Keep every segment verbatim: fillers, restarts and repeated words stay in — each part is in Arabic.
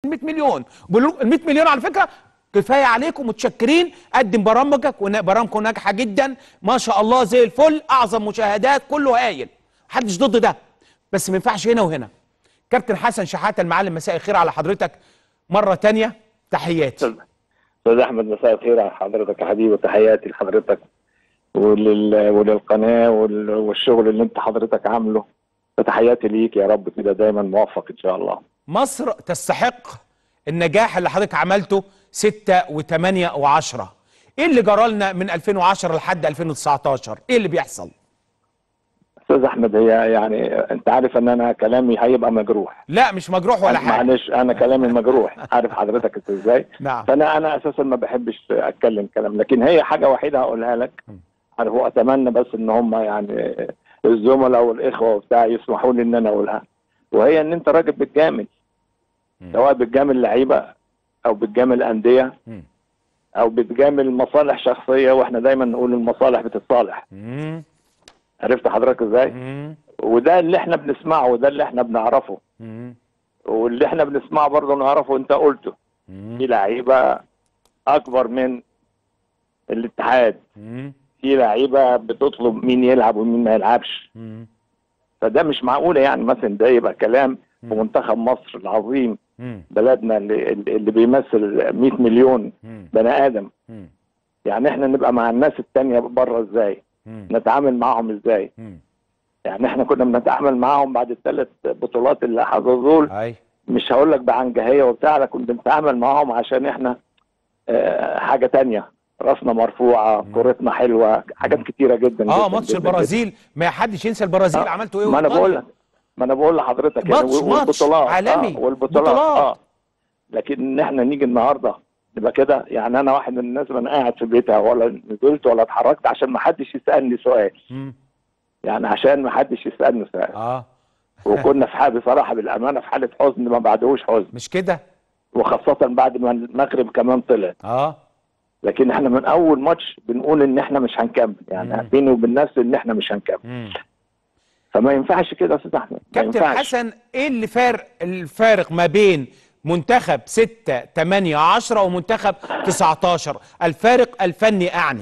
مية مليون. ال مية مليون على فكره كفايه عليكم، متشكرين، قدم برامجك وبرامجكم ناجحه جدا ما شاء الله زي الفل، اعظم مشاهدات، كله هايل، محدش ضد ده، بس ما ينفعش هنا وهنا. كابتن حسن شحاته المعلم، مساء الخير على حضرتك مره ثانيه، تحياتي. استاذ احمد مساء الخير على حضرتك يا حبيبي، وتحياتي لحضرتك ولل... وللقناه وال... والشغل اللي انت حضرتك عامله، فتحياتي ليك يا رب كده دايما موفق ان شاء الله. مصر تستحق النجاح اللي حضرتك عملته ستة وثمانية وعشرة. ايه اللي جرالنا من ألفين وعشرة لحد ألفين وتسعتاشر؟ ايه اللي بيحصل؟ استاذ احمد، هي يعني انت عارف ان انا كلامي هيبقى مجروح. لا مش مجروح ولا حاجه، معلش انا كلامي مجروح، عارف حضرتك انت ازاي؟ نعم. فانا انا اساسا ما بحبش اتكلم كلام، لكن هي حاجه وحيده هقولها لك. انا هو اتمنى بس ان هم يعني الزملاء والاخوه وبتاع يسمحوا لي ان انا اقولها، وهي ان انت راجل بتجامل، سواء بتجامل لعيبه او بتجامل انديه او بتجامل مصالح شخصيه، واحنا دايما نقول المصالح بتتصالح. عرفت حضرتك ازاي؟ وده اللي احنا بنسمعه وده اللي احنا بنعرفه، واللي احنا بنسمعه برضه نعرفه انت قلته. في لعيبه اكبر من الاتحاد، في لعيبه بتطلب مين يلعب ومين ما يلعبش، فده مش معقوله يعني مثلا ده يبقى كلام في منتخب مصر العظيم، بلدنا اللي, اللي بيمثل مية مليون بني ادم. يعني احنا نبقى مع الناس التانية بره ازاي؟ نتعامل معهم ازاي؟ يعني احنا كنا بنتعامل معاهم بعد الثلاث بطولات اللي حصلوا دول، مش هقول لك بعنجهيه وبتاع، لكن بنتعامل معاهم عشان احنا اه حاجه تانية، راسنا مرفوعه، كورتنا حلوه، حاجات كتيره جدا. اه ماتش البرازيل ما حدش ينسى البرازيل، آه عملتوا ايه؟ ما انا بقول لك ما انا بقول لحضرتك ماتش يعني ماتش عالمي آه والبطولات اه لكن ان احنا نيجي النهارده نبقى كده. يعني انا واحد من الناس انا قاعد في بيتها ولا نزلت ولا اتحركت عشان ما حدش يسالني سؤال. م. يعني عشان ما حدش يسالني سؤال. اه وكنا في حاله بصراحه بالامانه في حاله حزن ما بعدهوش حزن. مش كده؟ وخاصه بعد ما المغرب كمان طلع. اه لكن احنا من اول ماتش بنقول ان احنا مش هنكمل، يعني بيني وبين نفسي ان احنا مش هنكمل. مم. فما ينفعش كده يا استاذ احمد. كابتن حسن، ايه اللي فارق الفارق ما بين منتخب ستة ثمانية عشرة ومنتخب تسعتاشر؟ الفارق الفني اعني.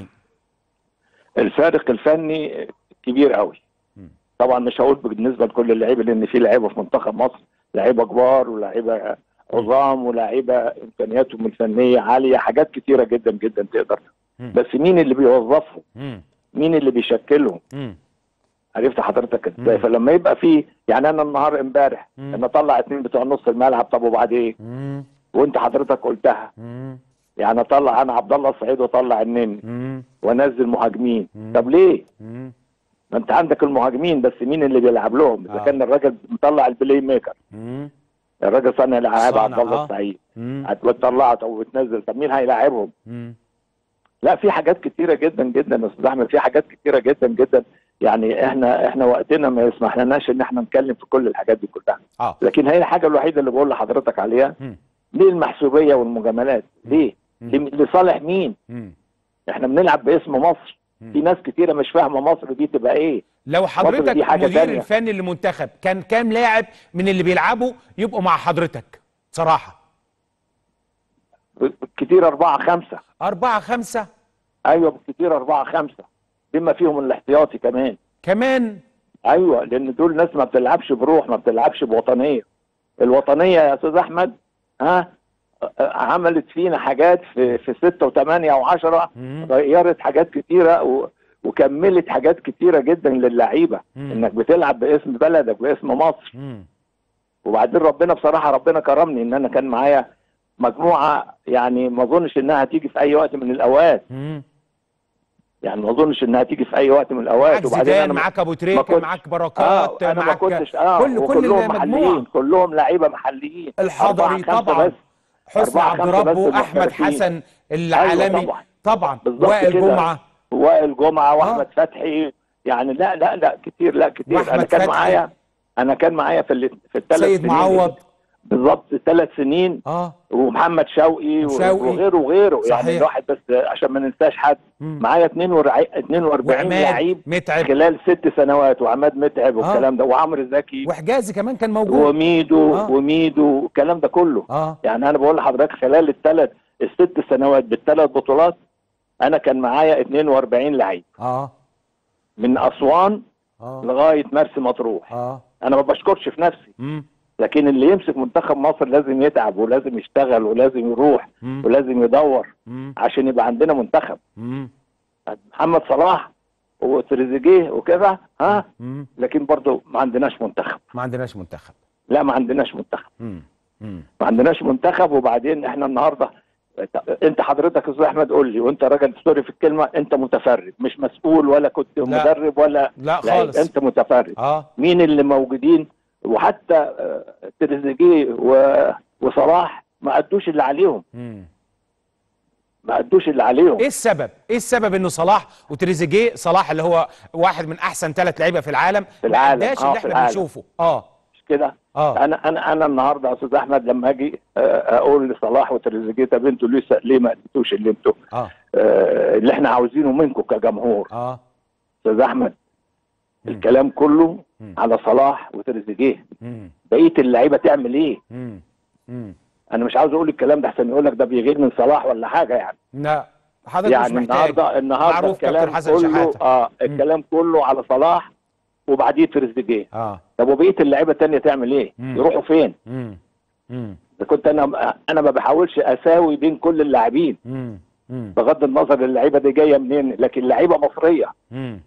الفارق الفني كبير قوي. طبعا مش هقول بالنسبه لكل اللعيبه، لان في لعيبه في منتخب مصر لعيبه كبار ولاعيبه عظام ولاعيبه امكانياتهم الفنيه عاليه، حاجات كتيره جدا جدا تقدر. بس مين اللي بيوظفهم؟ مين اللي بيشكلهم؟ عرفت حضرتك ازاي؟ فلما يبقى في يعني انا النهار امبارح ان اطلع اتنين بتوع نص الملعب، طب وبعد ايه؟ وانت حضرتك قلتها. يعني اطلع انا عبد الله السعيد واطلع النني وانزل مهاجمين، طب ليه؟ ما انت عندك المهاجمين، بس مين اللي بيلعب لهم؟ اذا آه. كان الراجل مطلع البلاي ميكر، مم. الراجل صانع الالعاب عبد الله السعيد، هتطلعه او بتنزل، طب مين هيلاعبهم؟ لا في حاجات كتيره جدا جدا يا استاذ احمد، في حاجات كتيره جدا جدا. يعني احنا احنا وقتنا ما يسمح لناش ان احنا نتكلم في كل الحاجات دي كلها. آه. لكن هي الحاجه الوحيده اللي بقول لحضرتك عليها، مم. ليه المحسوبيه والمجاملات؟ ليه؟ مم. لصالح مين؟ مم. احنا بنلعب باسم مصر. مم. في ناس كتيره مش فاهمه مصر دي تبقى ايه. لو حضرتك المدير الفني للمنتخب كان كام لاعب من اللي بيلعبوا يبقوا مع حضرتك صراحه؟ كتير أربعة خمسة. أربعة خمسة؟ أيوه بالكتير أربعة خمسة، بما فيهم الاحتياطي كمان. كمان؟ أيوه، لأن دول ناس ما بتلعبش بروح، ما بتلعبش بوطنية. الوطنية يا أستاذ أحمد ها عملت فينا حاجات في في ستة وثمانية وعشرة، غيرت حاجات كتيرة و وكملت حاجات كتيرة جدا للعيبة، انك بتلعب باسم بلدك باسم مصر. مم. وبعدين ربنا بصراحة ربنا كرمني ان انا كان معايا مجموعة، يعني ما اظنش انها هتيجي في اي وقت من الاوقات. مم. يعني ما اظنش انها تيجي في اي وقت من الاوقات. وبعدين انا معاك ابو تريكة، معاك بركات، آه انا معاك ما كنتش اه كل كلهم محليين، كلهم لعيبة محليين. الحضري طبعا، حسني عبد ربه، احمد حسن العالمي. أيوة طبعا طبعا، وائل جمعة وائل جمعة واحمد آه. فتحي، يعني لا لا لا كتير، لا كتير. انا كان فتحي. معايا انا كان معايا في في الثلاث سيد معوض بالظبط ثلاث سنين. اه ومحمد شوقي وشوقي. وغيره وغيره. صحيح. يعني الواحد بس عشان ما ننساش حد، مم. معايا اتنين واربعين لعيب متعب خلال ست سنوات، وعماد متعب والكلام آه. ده، وعمرو زكي وحجازي كمان كان موجود، وميدو آه. وميدو الكلام ده كله. اه يعني انا بقول لحضرتك خلال الثلاث الست سنوات بالثلاث بطولات انا كان معايا اتنين واربعين لعيب اه من اسوان اه لغايه مرسى مطروح. اه انا ما بشكرش في نفسي، مم. لكن اللي يمسك منتخب مصر لازم يتعب ولازم يشتغل ولازم يروح مم. ولازم يدور مم. عشان يبقى عندنا منتخب. مم. محمد صلاح وتريزيجيه وكده ها، مم. لكن برضه ما عندناش منتخب. ما عندناش منتخب. لا ما عندناش منتخب. مم. مم. ما عندناش منتخب. وبعدين احنا النهارده، انت حضرتك يا استاذ احمد قول لي، وانت راجل سوري في الكلمه، انت متفرد مش مسؤول ولا كنت لا. مدرب ولا لا لعيب. خالص. انت متفرد. اه مين اللي موجودين؟ وحتى آه، تريزيجيه و- وصلاح ما ادوش اللي عليهم، مم. ما ادوش اللي عليهم. ايه السبب؟ ايه السبب انه صلاح وتريزيجيه، صلاح اللي هو واحد من احسن ثلاث لعيبه في العالم، في العالم. ما اداش آه، اللي في احنا العالم. بنشوفه؟ اه مش كده؟ اه انا انا انا النهارده يا استاذ احمد لما اجي آه، اقول لصلاح وتريزيجيه طب انتوا لسه ليه ما اديتوش اللي انتوا اه آه، اللي احنا عاوزينه منكم كجمهور؟ اه استاذ احمد مم. الكلام كله مم. على صلاح وتريزيجيه. مم. بقيه اللعيبه تعمل ايه؟ مم. مم. انا مش عاوز اقول الكلام ده احسن يقول لك ده بيغير من صلاح ولا حاجه يعني. لا حضرتك يعني مش محتاج. النهارده النهارده معروف الكلام كابتن حسن كله شحاتة. اه الكلام كله على صلاح وبعديه تريزيجيه. اه طب وبقيه اللعيبه الثانيه تعمل ايه؟ مم. يروحوا فين؟ مم. مم. إذا كنت انا انا ما بحاولش اساوي بين كل اللاعبين مم. مم. بغض النظر اللعيبه دي جايه منين، لكن لعيبه مصريه مم.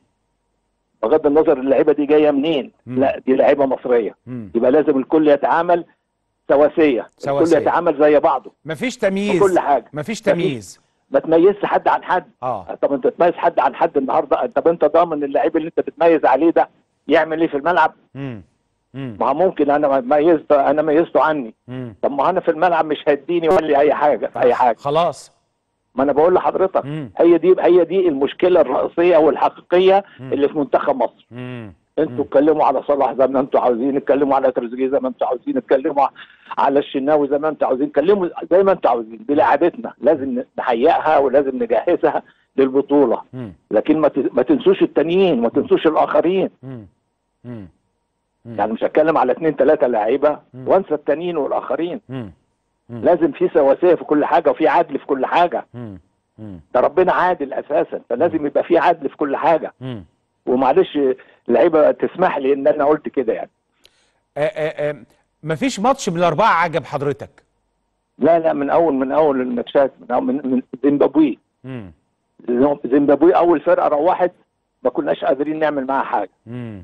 بغض النظر اللعيبه دي جايه منين. مم. لا دي لعيبه مصريه، مم. يبقى لازم الكل يتعامل سواسيه، سواسية. الكل يتعامل زي بعضه مفيش في تمييز، كل حاجه. مفيش تمييز. ما تميزش حد عن حد. اه طب انت تميز حد عن حد النهارده؟ طب انت ضامن اللعيب اللي انت بتميز عليه ده يعمل ايه في الملعب؟ مم. مم. ما هو ممكن انا ميزت انا ميزته عني، مم. طب ما انا في الملعب مش هيديني ولا لي اي حاجه في اي حاجه. خلاص. ما انا بقول لحضرتك مم. هي دي هي دي المشكله الرئيسيه والحقيقيه مم. اللي في منتخب مصر. مم. انتوا اتكلموا على صلاح زي ما انتوا عاوزين، اتكلموا على تريزيجيه زي ما انتوا عاوزين، اتكلموا على الشناوي زي ما انتوا عاوزين، اتكلموا زي ما انتوا عاوزين. دي لعبتنا لازم نهيئها ولازم نجهزها للبطوله، مم. لكن ما ت- ما تنسوش التانيين، ما تنسوش الاخرين. مم. مم. مم. يعني مش هتكلم على اثنين ثلاثه لعيبه مم. وانسى التانيين والاخرين. مم. مم. لازم في سواسيه في كل حاجه وفي عدل في كل حاجه. مم. مم. ده ربنا عادل اساسا، فلازم يبقى في عدل في كل حاجه. مم. ومعلش اللعيبه تسمح لي ان انا قلت كده يعني. آه آه آه مفيش ماتش من الاربعه عجب حضرتك؟ لا لا من اول من اول الماتشات من أول من, من زيمبابوي. مم. زيمبابوي اول فرقه روحت ما كناش قادرين نعمل معاها حاجه. مم.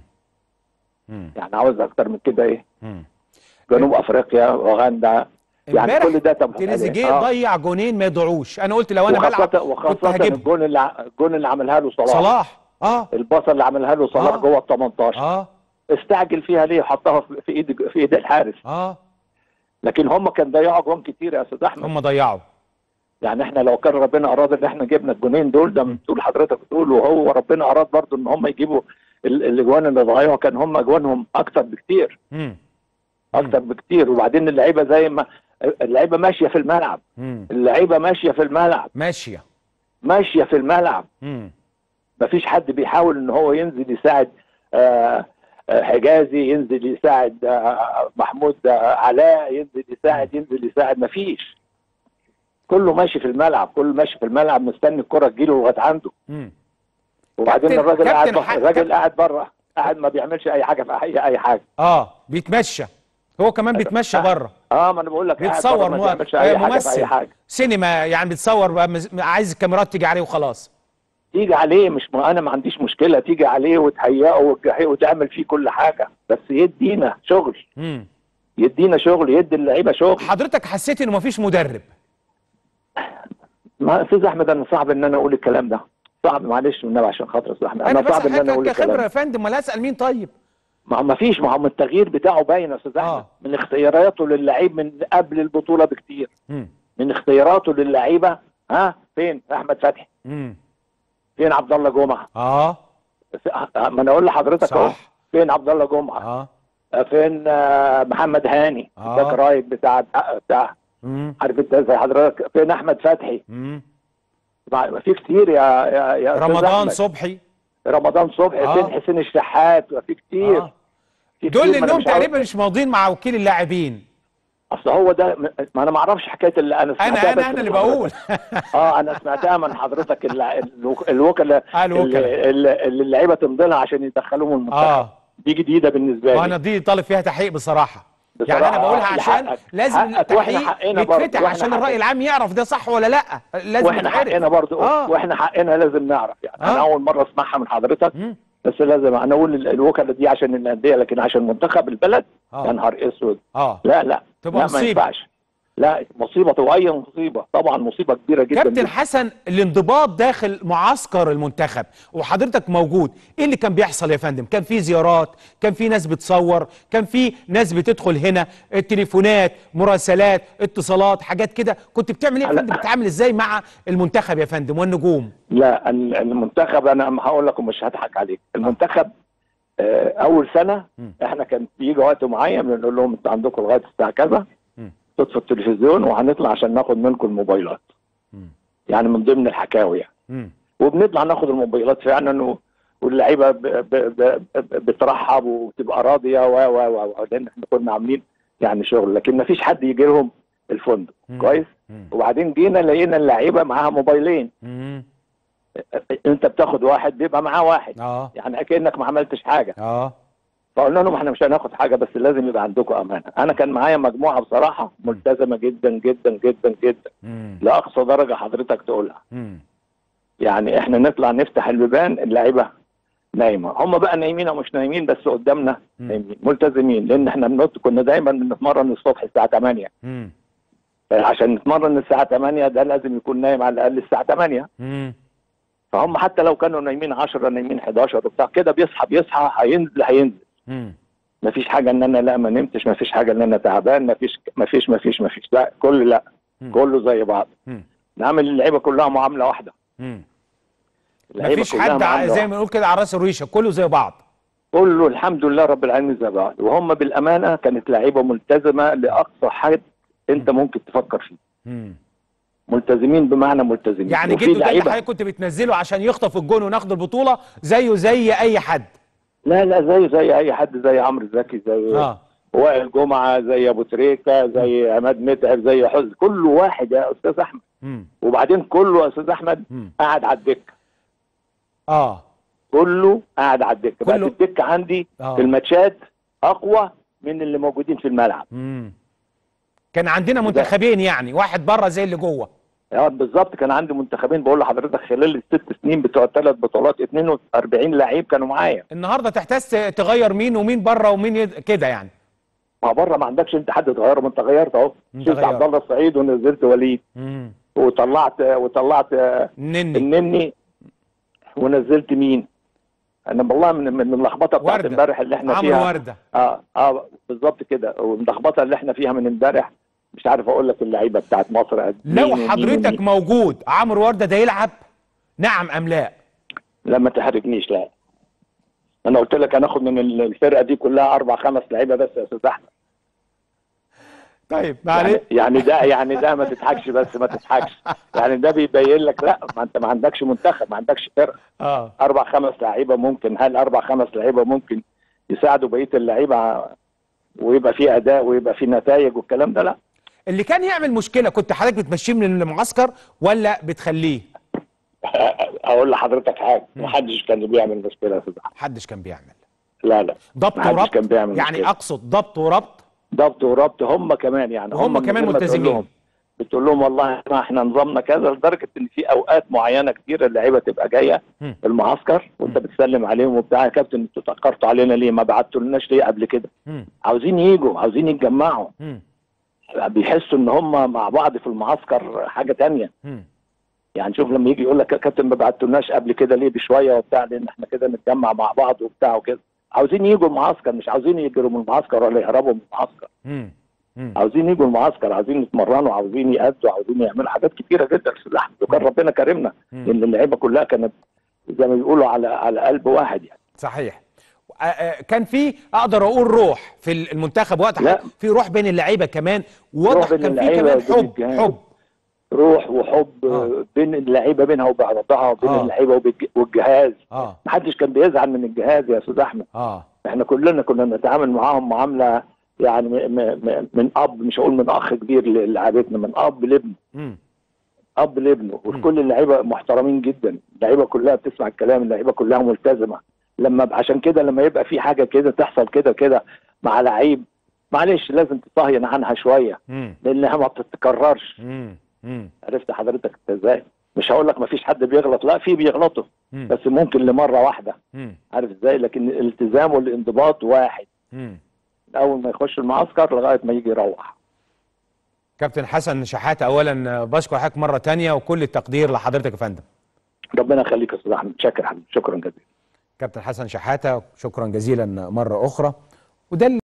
مم. يعني عاوز اكتر من كده ايه؟ مم. جنوب افريقيا واوغندا يعني امبارح كل ده طب تريزيجيه آه. ضيع جونين ما يدعوش. انا قلت لو انا بلعب وخاصة كنت وخاصة هجيبهم. الجون اللي ع- الجون اللي عملها له صلاح صلاح اه الباصه اللي عملها له صلاح آه. جوه ال تمنتاشر اه استعجل فيها ليه؟ حطها في في ايد في ايد الحارس. اه لكن هم كان ضيعوا جوان كتير يا استاذ احمد. هم ضيعوا. يعني احنا لو كان ربنا اراد ان احنا جبنا الجونين دول ده بتقول حضرتك بتقول، وهو ربنا اراد برضه ان هم يجيبوا ال- الاجوان اللي ضيعوها، كان هم اجوانهم اكتر بكتير مم. اكتر بكتير. وبعدين اللعيبه زي ما اللعيبه ماشيه في الملعب، مم. اللعيبه ماشيه في الملعب ماشيه. ماشيه في الملعب مم. مفيش حد بيحاول ان هو ينزل يساعد آه، آه، حجازي، ينزل يساعد آه، محمود آه، علاء، ينزل يساعد ينزل يساعد مفيش. كله ماشي في الملعب، كله ماشي في الملعب مستني الكرة تجيله لغايه عنده. مم. وبعدين كابتن- الراجل قاعد كابتن بره، ح- الراجل كابتن- قاعد بره قاعد ما بيعملش اي حاجه في اي اي حاجه. اه بيتمشى، هو كمان بيتمشى آه. بره. اه ما انا بقول لك قاعد بيتصور بره ما مو... بيعملش آه، اي حاجه في ممثل اي حاجه. سينما يعني بيتصور بقى مز... عايز الكاميرات تيجي عليه وخلاص. تيجي عليه مش ما انا ما عنديش مشكله تيجي عليه وتهيئه وتجهزه وتعمل فيه كل حاجه، بس يدينا شغل. مم. يدينا شغل، يدي اللعيبه شغل. حضرتك حسيت انه مفيش مدرب؟ ما استاذ احمد انا صعب ان انا اقول الكلام ده، صعب معلش والنبي عشان خاطر استاذ احمد، انا انا بس صعب ان انا اقول كخبره الكلام يا ده. فندم، ما اسال مين طيب؟ ما هو ما فيش، ما هو من التغيير بتاعه باين يا استاذ احمد. آه. من اختياراته للعيب من قبل البطوله بكتير. مم. من اختياراته للعيبه. ها فين احمد فتحي؟ مم. فين عبد الله جمعه؟ اه في- ما انا اقول لحضرتك اهو، صح. فين عبد الله جمعه؟ اه فين آه، محمد هاني آه. باك رايت بتاع بتاع مم. عارف انت زي حضرتك، فين احمد فتحي؟ مم. مع- في كتير يا يا يا أستاذ رمضان أحمد. صبحي. رمضان صبحي، آه. فين حسين الشحات؟ في كتير. اه في دول كتير، ما انا لانهم مش عاوز. تقريبا مش ماضيين مع وكيل اللاعبين. اصل هو ده، ما انا ما اعرفش حكايه اللي انا انا سمعتها، انا بس انا اللي من بقول. حضرتك. اه انا سمعتها من حضرتك، ال- الوك- الوكلاء آه، الوكلاء. اللي اللي- اللي اللعيبه تمضي لها عشان يدخلوهم المنتخب. اه دي جديده بالنسبه ما لي انا دي طالب فيها تحقيق بصراحه. يعني بصراحه. انا بقولها آه، عشان حقك لازم حقك، واحنا التحقيق حقنا برضه، يتفتح واحنا عشان الراي حقنا العام يعرف ده صح ولا لا. لازم واحنا يتعرف. حقنا برضه اه واحنا حقنا لازم نعرف يعني. آه. انا اول مره اسمعها من حضرتك، مم. بس لازم انا اقول ال- الوكلاء دي عشان الانديه، لكن عشان منتخب البلد آه. يا نهار اسود. اه لا لا تبقى لا، ما مصيبة. ينفعش. لا مصيبه، طبيعيه مصيبه، طبعا مصيبه كبيره جدا كابتن جدا. حسن، الانضباط داخل معسكر المنتخب وحضرتك موجود، ايه اللي كان بيحصل يا فندم؟ كان في زيارات، كان في ناس بتصور، كان في ناس بتدخل هنا، التليفونات، مراسلات، اتصالات، حاجات كده، كنت بتعمل ايه يا لا. فندم؟ بتتعامل ازاي مع المنتخب يا فندم والنجوم؟ لا ال- المنتخب، انا هقول لكم مش هضحك عليك. المنتخب آه، اول سنه مم. احنا كان بيجي وقت معين بنقول لهم انتوا عندكم لغايه الساعه كذا مم. تطفوا التلفزيون وهنطلع عشان ناخد منكم الموبايلات. مم. يعني من ضمن الحكاوي يعني. مم. وبنطلع ناخد الموبايلات فعلا، و- واللعيبه ب- ب- ب- ب- بترحب وتبقى راضيه و و و لان احنا كنا عاملين يعني شغل، لكن ما فيش حد يجي لهم الفندق. مم. كويس. مم. وبعدين جينا لقينا اللعيبه معاها موبايلين. مم. انت بتاخد واحد بيبقى معاه واحد، اه يعني اكنك ما عملتش حاجه. اه فقلنا لهم احنا مش هناخد حاجه، بس لازم يبقى عندكم امانه. انا كان معايا مجموعه بصراحه ملتزمه جدا جدا جدا جدا، مم. لاقصى درجه حضرتك تقولها. مم. يعني احنا نطلع نفتح البيبان اللعيبه نايمه، هم بقى نايمين او مش نايمين، بس قدامنا مم. نايمين ملتزمين، لان احنا بنط كنا دايما بنتمرن الصبح الساعه ثمانية. مم. عشان نتمرن الساعه ثمانية ده لازم يكون نايم على الاقل الساعه ثمانية. مم. فهم حتى لو كانوا نايمين عشرة نايمين حداشر وبتاع كده، بيصحى بيصحى هينزل هينزل. مم. ما فيش حاجه ان انا لا ما نمتش، ما فيش حاجه ان انا تعبان، ما فيش ما فيش ما فيش ما فيش لا، كل لا مم. كله زي بعض. مم. نعمل اللعيبه كلها معامله واحده. مم. اللعيبة مفيش كلها حد ع- معاملة زي واحدة. ما نقول كده على راس الريشه، كله زي بعض. كله الحمد لله رب العالمين زي بعض، وهم بالامانه كانت لعيبه ملتزمه لاقصى حد انت ممكن تفكر فيه. مم. ملتزمين بمعنى ملتزمين. يعني وفي جدو ده اللي لعيبه حضرتك كنت بتنزله عشان يخطف الجون وناخد البطوله زيه زي اي حد. لا لا زي زي اي حد، زي عمرو زكي، زي اه وائل جمعه، زي ابو تريكه، زي عماد متعب، زي حزن، كل واحد يا استاذ احمد. مم. وبعدين كله يا استاذ احمد مم. قاعد على الدكه. اه كله قاعد على الدكه. بقت كله- الدكه عندي آه. في الماتشات اقوى من اللي موجودين في الملعب. مم. كان عندنا منتخبين، يعني واحد بره زي اللي جوه. اه بالظبط، كان عندي منتخبين بقول لحضرتك خلال الست سنين بتوع الثلاث بطولات اثنين وأربعين لعيب كانوا معايا. النهارده تحتاج تغير مين ومين بره ومين يد... كده يعني. ما بره ما عندكش انت حد تغيره، ما انت غيرت اهو. انت شلت غيرت. عبد الله السعيد ونزلت وليد، امم وطلعت وطلعت نني النني، ونزلت مين؟ انا والله من من اللخبطه بتاعت وردة. امبارح اللي احنا عمرو فيها. ورده. اه اه بالظبط كده، واللخبطه اللي احنا فيها من امبارح مش عارف اقول لك اللعيبه بتاعت مصر قد مين لو ومين حضرتك ومين. موجود عمرو ورده ده يلعب؟ نعم ام لا؟ لا ما تحرجنيش، لا. انا قلت لك هناخد من الفرقه دي كلها اربع خمس لعيبه بس يا استاذ احمد. طيب يعني, معلش. يعني ده يعني ده ما تضحكش، بس ما تضحكش. يعني ده بيبين لك لا، ما انت ما عندكش منتخب، ما عندكش فرقه. اه اربع خمس لعيبه ممكن، هل اربع خمس لعيبه ممكن يساعدوا بقيه اللعيبه ويبقى في اداء ويبقى في نتائج والكلام ده؟ لا. اللي كان يعمل مشكله كنت حضرتك بتمشيه من المعسكر ولا بتخليه؟ اقول لحضرتك حاجه، ما حدش كان بيعمل مشكله يا استاذ احمد. محدش كان بيعمل. لا لا ضبط ما حدش وربط كان بيعمل يعني مشكلة. اقصد ضبط وربط. ضبط وربط هم كمان يعني. وهم من كمان غير ما تقول ملتزمين. لهم- بتقول لهم والله احنا احنا نظامنا كذا، لدرجه ان في اوقات معينه كتير اللعيبه تبقى جايه مم. في المعسكر وانت بتسلم عليهم وبتاع، يا كابتن انتوا اتاخرتوا علينا ليه؟ ما بعتولناش ليه قبل كده؟ مم. عاوزين يجوا، عاوزين يتجمعوا، مم. بيحسوا ان هم مع بعض في المعسكر حاجه تانية. مم. يعني شوف لما يجي يقول لك يا كابتن ما بعتولناش قبل كده ليه بشويه وبتاع، لان احنا كده نتجمع مع بعض وبتاع وكده. عاوزين يجوا المعسكر، مش عاوزين يجروا من المعسكر ولا يهربوا من المعسكر. مم. مم. عاوزين يجوا المعسكر، عاوزين يتمرنوا، عاوزين يأدوا، عاوزين يعملوا حاجات كتيره جدا في اللحظه. وكان ربنا كرمنا مم. ان اللعيبه كلها كانت زي ما بيقولوا على على قلب واحد يعني. صحيح. كان في اقدر اقول روح في المنتخب وقت لا. في روح بين اللعيبه كمان، واضح بين كان في اللعيبة كمان وبين حب الجهاز. حب روح وحب آه. بين اللعيبه بينها وبعضها، وبين آه. اللعيبه وبالج- والجهاز. اه محدش كان بيزعل من الجهاز يا استاذ احمد. اه احنا كلنا كنا بنتعامل معاهم معامله يعني م- م- من اب، مش هقول من اخ كبير لعيبتنا، من اب لابنه، امم اب لابنه. وكل اللعيبه محترمين جدا، اللعيبه كلها بتسمع الكلام، اللعيبه كلها ملتزمه. لما عشان كده لما يبقى في حاجه كده تحصل كده كده مع لعيب، معلش لازم تطهين عنها شويه، امم لانها ما بتتكررش. امم امم عرفت حضرتك انت ازاي؟ مش هقول لك ما فيش حد بيغلط، لا في بيغلطوا، مم. بس ممكن لمره واحده. امم عارف ازاي؟ لكن الالتزام والانضباط واحد، امم من اول ما يخش المعسكر لغايه ما يجي يروح. كابتن حسن شحاته، اولا بشكر حضرتك مره تانية وكل التقدير لحضرتك يا فندم. ربنا يخليك يا استاذ احمد، شكرا حبيبي، شكرا جزيلا. كابتن حسن شحاته، شكرا جزيلا مره اخرى. وده